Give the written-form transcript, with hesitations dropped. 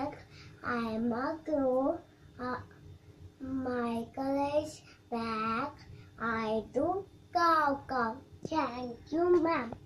bag. I'm a girl. My college bag. I do go. Thank you, ma'am.